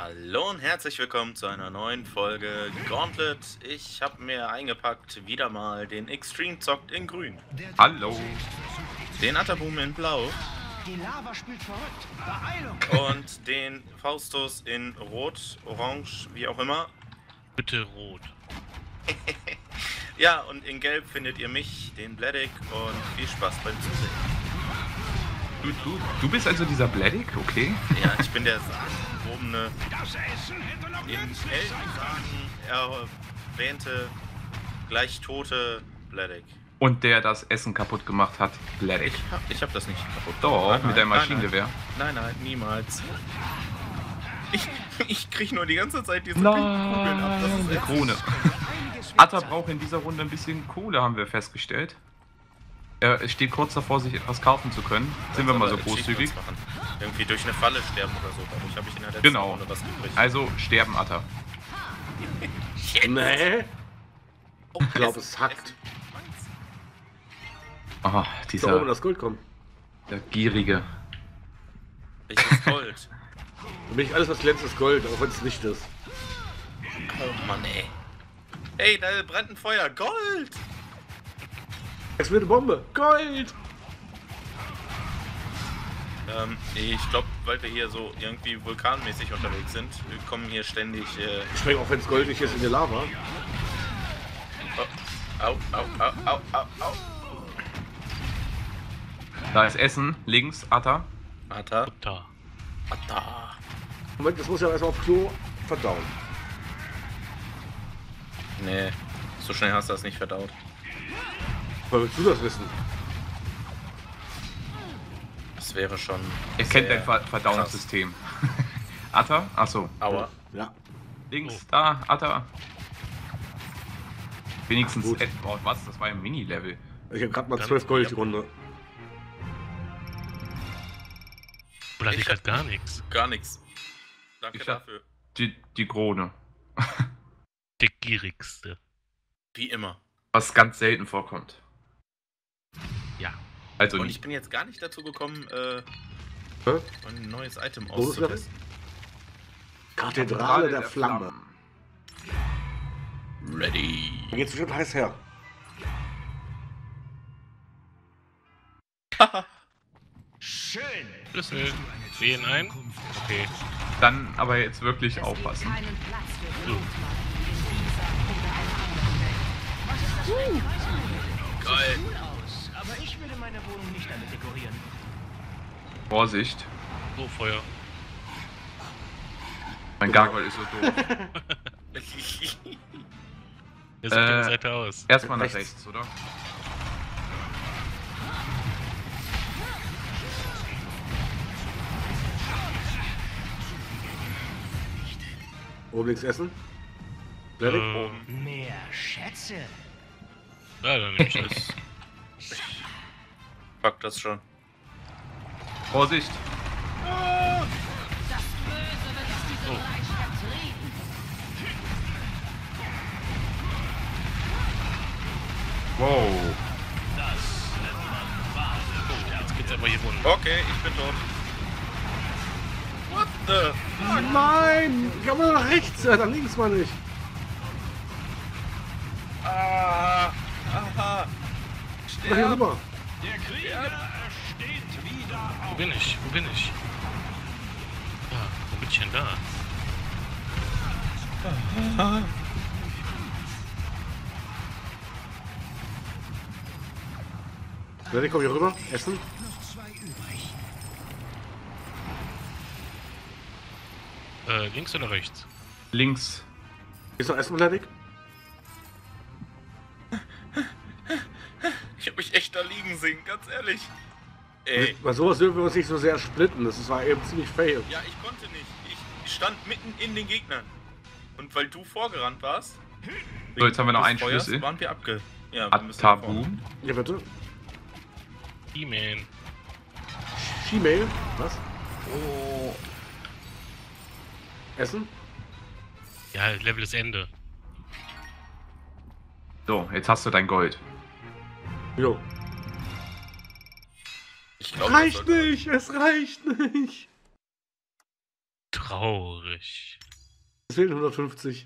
Hallo und herzlich willkommen zu einer neuen Folge Gauntlet. Ich habe mir eingepackt, wieder mal den Extreme Zockt in grün. Hallo. Den Ataboom in blau. Die Lava spielt verrückt. Beeilung. Und den Faustus in rot, orange, wie auch immer. Bitte rot. Ja, und in gelb findet ihr mich, den Bledick, und viel Spaß beim Zusehen. Du bist also dieser Bledick, okay? Ja, ich bin der sagenumwobene, in Heldensagen erwähnte, gleich tote Bledick. Und der das Essen kaputt gemacht hat, Bledick. Ich hab das nicht kaputt. Doch, Nein, mit deinem nein, Maschinengewehr. Nein, niemals. Ich krieg nur die ganze Zeit diese Nein, Kugeln ab. Das ist die echt- Krone. Atta braucht in dieser Runde ein bisschen Kohle, haben wir festgestellt. Er steht kurz davor, sich etwas kaufen zu können. Sind wir mal so großzügig? Machen. Irgendwie durch eine Falle sterben oder so. Dadurch habe ich in der letzten Genau. Runde was übrig. Also sterben, Atta. Nee. Oh, Ich glaube, es hackt. Ah, Da oben dieser das Gold kommt. der Gierige. Welches Gold. Für mich alles, was glänzt, ist Gold, auch wenn es nicht ist. Oh Mann, ey. Ey, da brennt ein Feuer. Gold! Es wird eine Bombe. Gold! Ich glaube, weil wir hier so irgendwie vulkanmäßig unterwegs sind, wir kommen hier ständig. Ich springe auch, wenn es goldig ist, in die Lava. Au. Da ist Essen, links, Atta. Atta. Da. Atta. Moment, das muss ja erstmal auf Klo verdauen. Nee, so schnell hast du das nicht verdaut. Woher willst du das wissen? Das wäre schon. Er kennt sehr dein Verdauungssystem. Atta, achso. krass. Aua. Ja. Links, Oh. da, Atta. Wenigstens, Gut. oh, was? Das war ein Mini-Level. Ich habe gerade mal Dann- 12 Gold ja. die Runde. Oder Ich ich hat gar nichts. Gar nichts. Danke Ich hab- dafür. Die Krone. Der gierigste. Wie immer. Was ganz selten vorkommt. Ja. Also Und nicht. ich bin jetzt gar nicht dazu gekommen, Hä? ein neues Item Wo ist das? auszutesten. Kathedrale der Flamme. Ready. Da geht's bestimmt heiß her. Schön. Schlüssel. Sehen ein. Okay. Dann aber jetzt wirklich aufpassen. Keinen Platz für So. Geil. Cool aus, aber ich würde meine Wohnung nicht damit dekorieren. Vorsicht. So, Feuer. Mein Gargoyle ist so doof. Der sieht die Seite aus. Erstmal nach Rechts. rechts, oder? Oben links essen. Bledick. Mehr Schätze. Ja, dann nehme ich das. Fuck das schon. Vorsicht. Das Böse wird aus diesem Reich vertrieben. Wow. Jetzt geht's aber hier runter. Okay, ich bin tot. What the? Nein! Ich habe nur nach rechts, nach links mal nicht. Ah, aha. Mach hier rüber. Wo bin ich? Wo bin ich? Ah, wo bin ich denn da? Bledick, komm hier rüber. Essen. Links oder rechts? Links. Ist noch Essen, Bledick? Ich hab mich echt da liegen sehen, ganz ehrlich. Ey. Bei sowas dürfen wir uns nicht so sehr splitten. Das war eben ziemlich fail. Ja, ich konnte nicht. Ich stand mitten in den Gegnern. Und weil du vorgerannt warst, So, jetzt haben wir noch des einen Feuers, Schlüssel. waren wir abge... Ja, wir müssen nach vorne. Ataboom. Ja, bitte. E-Man. She-Mail. Was? Oh. Essen? Ja, Level ist Ende. So, jetzt hast du dein Gold. Jo. Ich glaube, Reicht nicht! Es reicht nicht! Traurig. Es fehlen 150.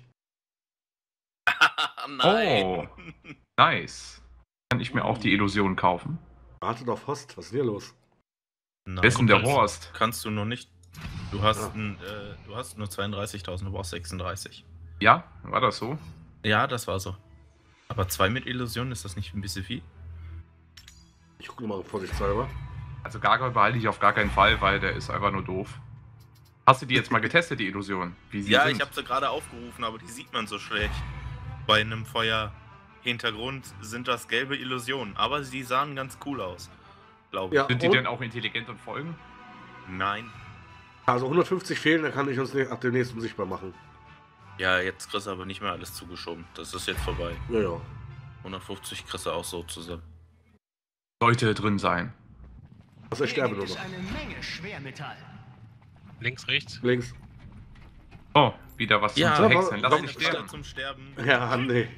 Nein. Oh, nice. Kann ich mir auch die Illusion kaufen? Wartet auf Host, was ist denn hier los? Nein. Wer ist denn der Kumpels. Horst? Kannst du noch nicht. Du hast, Ja. du hast nur 32.000, du brauchst 36. Ja, war das so? Ja, das war so. Aber 2 mit Illusion, ist das nicht ein bisschen viel? Ich gucke mal vorsichtshalber. Also Gargoyle behalte ich auf gar keinen Fall, weil der ist einfach nur doof. Hast du die jetzt mal getestet, die Illusion? Wie sie Ja, sind? ich habe sie gerade aufgerufen, aber die sieht man so schlecht. Bei einem Feuerhintergrund sind das gelbe Illusionen, aber sie sahen ganz cool aus, glaube ich. Ja, Sind die und? denn auch intelligent und folgen? Nein. Also 150 fehlen, dann kann ich uns ab dem nächsten unsichtbar machen. Ja, jetzt kriegst du aber nicht mehr alles zugeschoben. Das ist jetzt vorbei. Ja, ja. 150 kriegst du auch so zusammen. Sollte drin sein. Also ich Hier sterbe gibt nur es noch. eine Menge Schwermetall. Links, rechts. Links. Oh, wieder was zum Ja, Zerhäckseln. Lass warum- dich Eine Stelle sterben. zum Sterben. Ja, nee.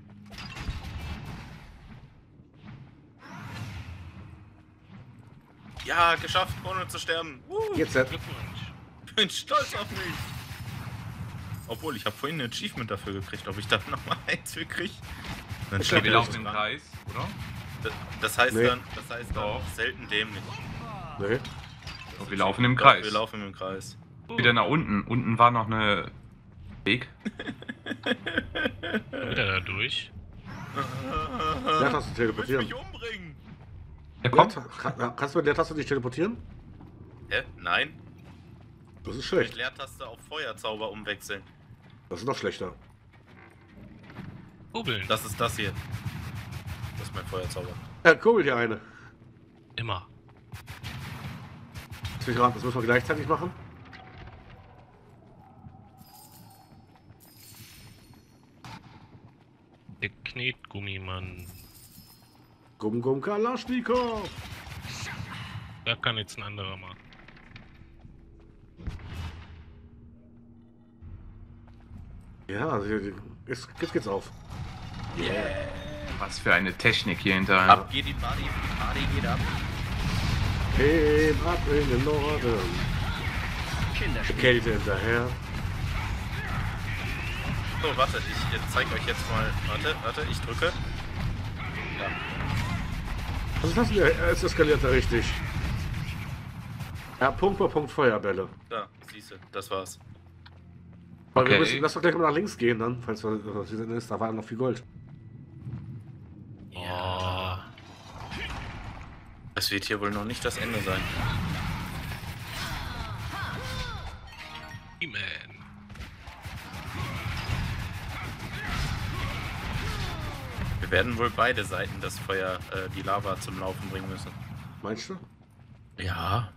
Ja, geschafft, ohne zu sterben. Jetzt Glückwunsch. Bin stolz auf mich. Obwohl, ich habe vorhin ein Achievement dafür gekriegt, ob ich da nochmal eins für krieg. Dann Ich steht Wir da laufen im dran. Kreis, oder? Das heißt Nee. dann Doch. selten dämlich. Nee. Und wir laufen im Doch, Kreis. Wir laufen im Kreis. Wieder nach unten. Unten war noch eine Weg. Wieder da durch. Leertaste Willst teleportieren. mich umbringen? Ja, komm. Kannst du mit Leertaste nicht teleportieren? Hä? Nein. Das ist Mit schlecht. Leertaste auf Feuerzauber umwechseln. Das ist noch schlechter. Kurbeln. Das ist das hier. Das ist mein Feuerzauber. Cool, hier eine. Immer. Das müssen wir gleichzeitig machen. Der Knetgummimann. Gum Gum Kalaschnikow. Da kann jetzt ein anderer machen. Ja, also jetzt geht's auf. Was für eine Technik hier hinterher. Ab geht die Party geht ab. Hey, ab in den Norden. Kinderspiel. Kälte hinterher. So, warte, ich zeige euch jetzt mal. Warte, ich drücke. Ja. Was ist das denn? Es eskaliert da richtig. Ja, Punkt bei Punkt Feuerbälle. Da, siehst du, das war's. Aber wir Okay. müssen, lass doch gleich mal nach links gehen dann, falls wir ist, da war noch viel Gold. Ja. Das wird hier wohl noch nicht das Ende sein. He-Man. Wir werden wohl beide Seiten das Feuer, die Lava zum Laufen bringen müssen. Meinst du? Ja.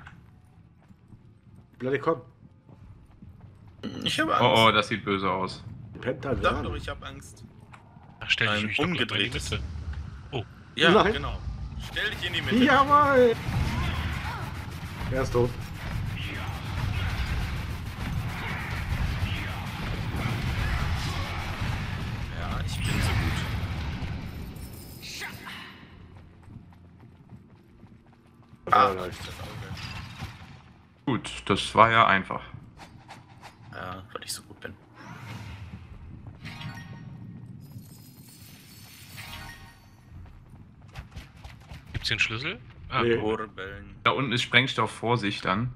Bloody komm. Ich habe Angst. Oh, das sieht böse aus. Sag Pentagramm. doch, ich habe Angst. Da stell ich Ein mich doch gleich mal in die umgedrehtes. Mitte. Ja, Nein. genau. Stell dich in die Mitte. Jawohl! Er ist tot. Ja, ich bin so gut. Ah, das leicht. Auge. Gut, das war ja einfach. Ja, weil ich so gut bin. Gibt's hier einen Schlüssel? Ah, Nee. Kurbeln. Da unten ist Sprengstoff, Vorsicht dann.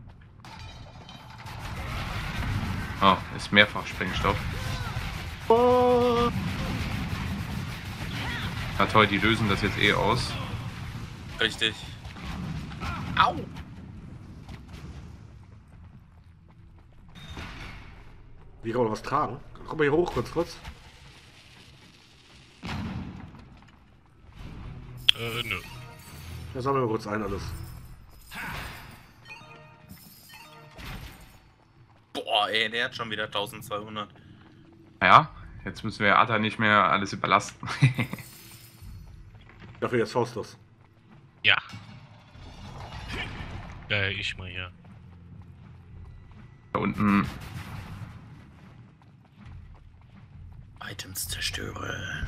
Oh, ist mehrfach Sprengstoff. Oh, Na toll, die lösen das jetzt eh aus. Richtig. Au! wie kann man was tragen? Komm mal hier hoch, kurz. Nö. Ja, sammeln wir kurz ein alles. Boah, ey, der hat schon wieder 1200. Ja, jetzt müssen wir Atta nicht mehr alles überlasten. Dafür jetzt Faustus. Ja. Ja, ich mal hier. Da unten. Items zerstören.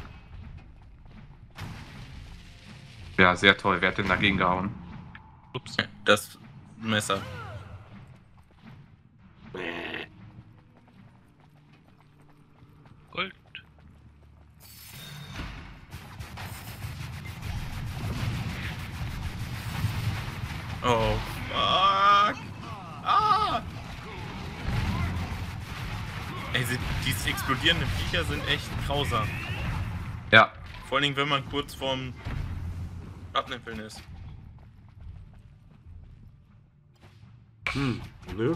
Ja, sehr toll. Wer hat denn dagegen gehauen? Ups. Das Messer. Ey, diese explodierenden Viecher sind echt grausam. Ja. Vor allen Dingen, wenn man kurz vorm Abnippeln ist. Nö.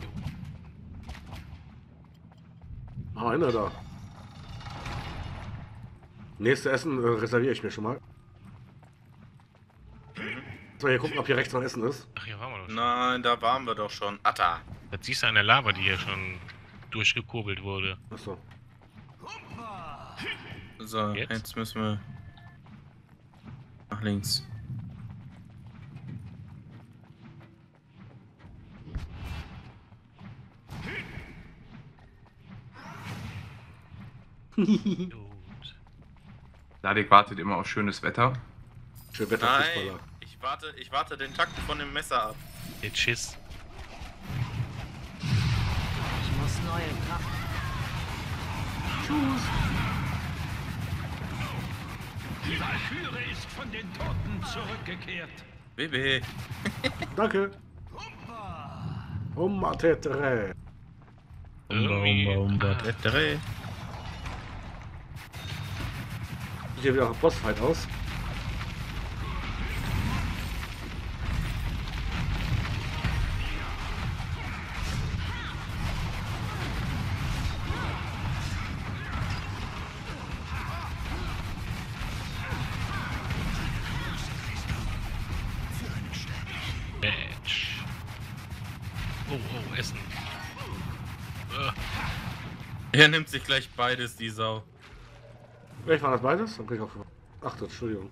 Einer da. Nächste Essen reserviere ich mir schon mal. So, hier gucken, ob hier rechts noch Essen ist. Ach, hier waren wir doch schon. Nein, da waren wir doch schon. Atta. Das siehst du an der Lava, die hier schon durchgekurbelt wurde. Achso. So, Jetzt? jetzt müssen wir nach links. Gut. Ladek wartet immer auf schönes Wetter. Schön Wetter, Nein, Fußballer. ich warte den Takt von dem Messer ab. Jetzt Schiss. Ich muss neue Kraft. Die Walküre ist von den Toten zurückgekehrt. Baby. Danke. Tetre. Irgendwie. Dreh. Sieht hier wieder nach Bossfight aus. Match. Oh, Essen. Er nimmt sich gleich beides, die Sau. Welch war das beides? Dann krieg ich auch. Ach, Entschuldigung.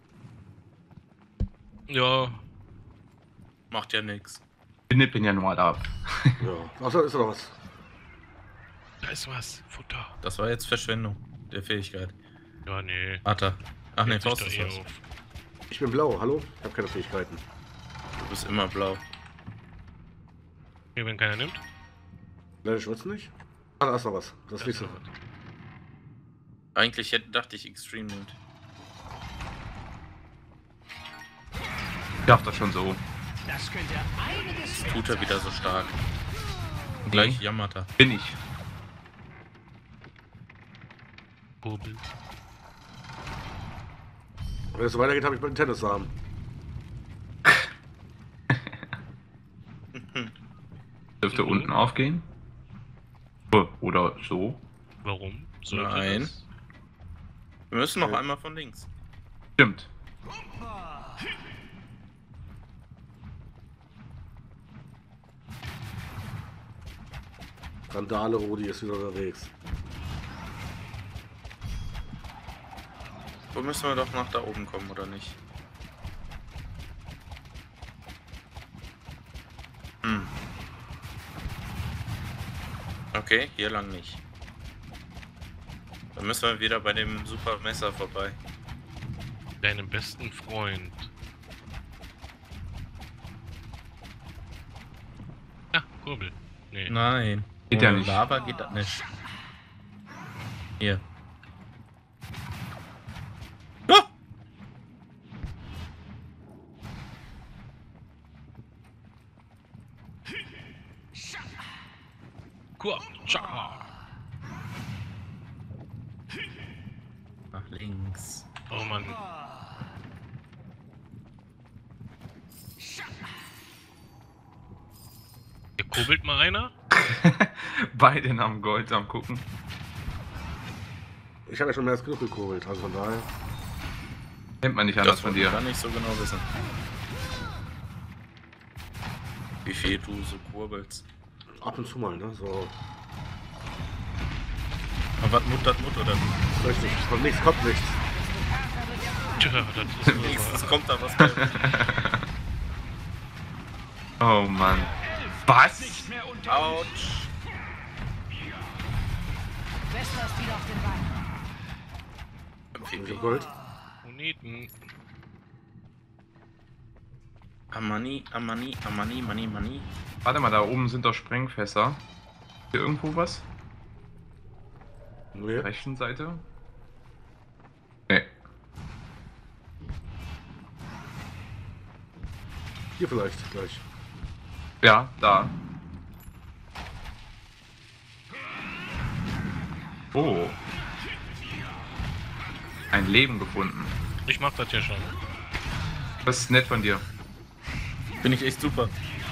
Ja, Macht ja nix. Wir nippeln ja nur ab. Ja. Achso, ist da noch was. da ist was. Futter. Das war jetzt Verschwendung der Fähigkeit. Ja, nee. Atta. Ach nee, Hält sich Faust doch ist eh was. auf. Ich bin blau, hallo? Ich habe keine Fähigkeiten. Du bist immer blau. Okay, wenn keiner nimmt. Leider schwitzt nicht. Ah, da ist noch was. Das ist da so. ist noch Eigentlich dachte ich Extreme nimmt. Ich darf das schon so. Das könnte einiges Tut er wieder so stark. Und gleich jammert er. Bin ich. Kurbel. Wenn es so weitergeht, habe ich bald einen Tennisarm. Dürfte Mhm. unten aufgehen. Oder so. Warum? Sollte Nein. das? Wir müssen noch einmal von links. Stimmt. Randale Rudi ist wieder unterwegs. Wo müssen wir doch nach da oben kommen, oder nicht? Okay, hier lang nicht. Dann müssen wir wieder bei dem super Messer vorbei. Deinem besten Freund. Ah, Kurbel. Nee. Nein. Geht ja Ohne nicht. Lava geht das nicht. Hier. Ah! Tschakka. Nach links. Oh Mann. Hier kurbelt mal einer. Beide am Gold am gucken. Ich habe ja schon mehr als genug gekurbelt, also von daher. Kennt man nicht anders von dir. Gar nicht so genau wissen. Wie viel du so kurbelst. Ab und zu mal, ne? So. Aber was muttert oder? Richtig. Von nichts kommt nichts. Tja, das ist Nächstes aber... kommt da was. Bei. Oh Mann. Was? nicht mehr unter uns. Autsch. Wester ist wieder auf den Beinen. Ich hab Gold. Moneten. Amani, Amani, Amani, Mani, Mani. Warte mal, da oben sind doch Sprengfässer. Hier irgendwo was? Nee. Rechten Seite? Nee. Hier vielleicht gleich. Ja, da. Oh. Ein Leben gefunden. Ich mach das ja schon. Das ist nett von dir. Bin ich echt super.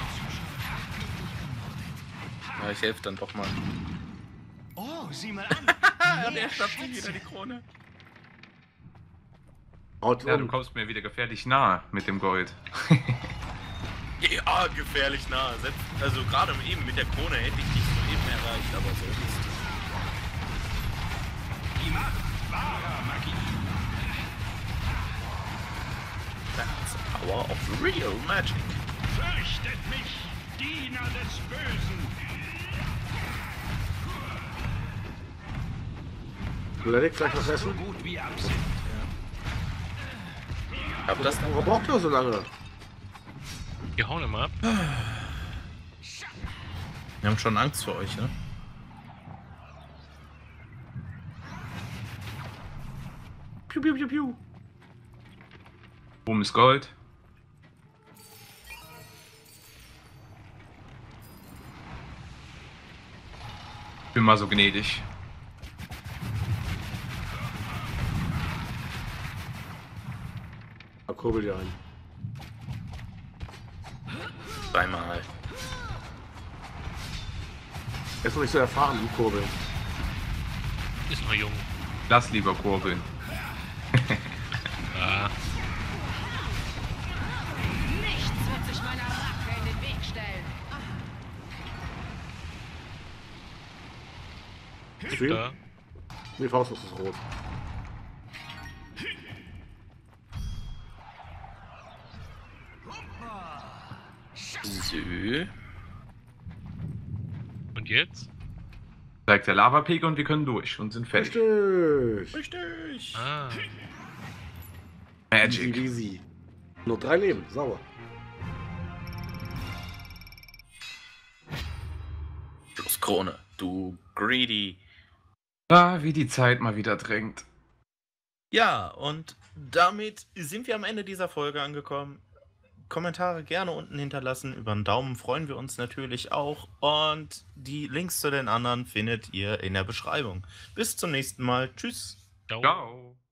Ja, ich helfe dann doch mal. Oh, sieh mal an. Und er schafft sich wieder die Krone. Haut Ja, du um. kommst mir wieder gefährlich nah mit dem Gold. Ja, gefährlich nah. Also gerade eben mit der Krone hätte ich dich soeben erreicht, aber so ist es. Die Macht wahrer Magie. That's the power of real magic. Fürchtet mich, Diener des Bösen. Lerik, vielleicht was So essen? gut wie Absicht. Hab das Warum braucht ihr so lange? Wir hauen immer ab. Wir haben schon Angst vor euch, ne? Piu, piu, piu, piu. Oben ist Gold. Bin mal so gnädig. Da kurbel dir ein. Zweimal. Er ist noch nicht so erfahren im Kurbeln. Ist noch jung. Lass lieber kurbeln. Ah, Nichts wird sich meiner Rache in den Weg stellen. Stream? da. Nee, Faust ist rot. So. Und jetzt? Zeigt der Lavapegel und wir können durch und sind fertig. Richtig. Richtig. Ah, Easy, Magic. easy. Nur 3 Leben, sauber. Schlusskrone. Du greedy. Ah, wie die Zeit mal wieder drängt. Ja, und damit sind wir am Ende dieser Folge angekommen. Kommentare gerne unten hinterlassen. Über einen Daumen freuen wir uns natürlich auch. Und die Links zu den anderen findet ihr in der Beschreibung. Bis zum nächsten Mal. Tschüss. ciao. Ciao.